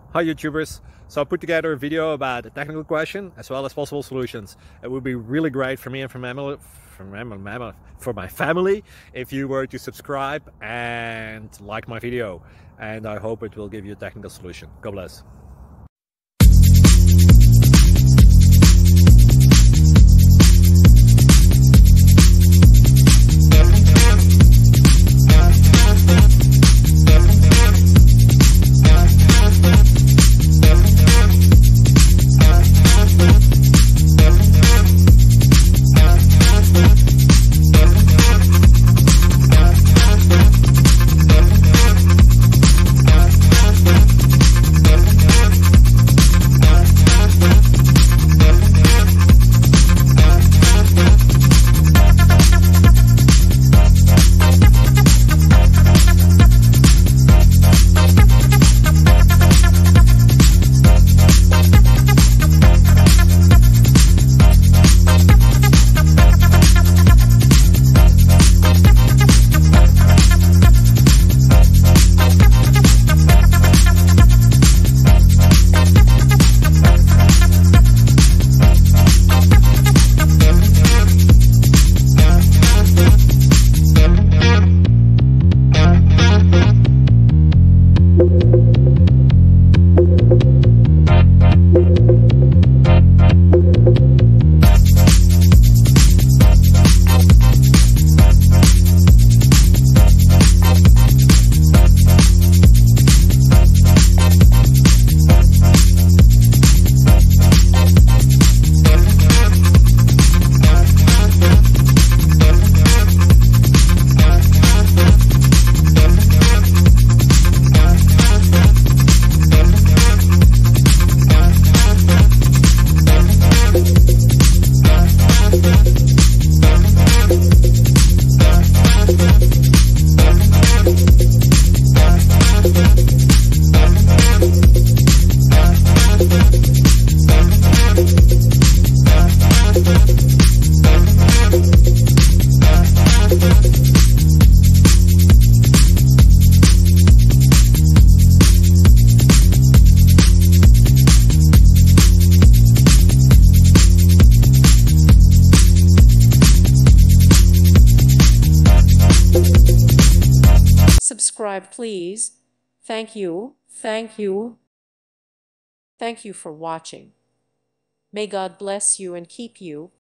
Hi YouTubers! So I put together a video about a technical question as well as possible solutions. It would be really great for me and for my family if you were to subscribe and like my video, and I hope it will give you a technical solution. God bless. Subscribe, please. Thank you. Thank you. Thank you for watching. May God bless you and keep you.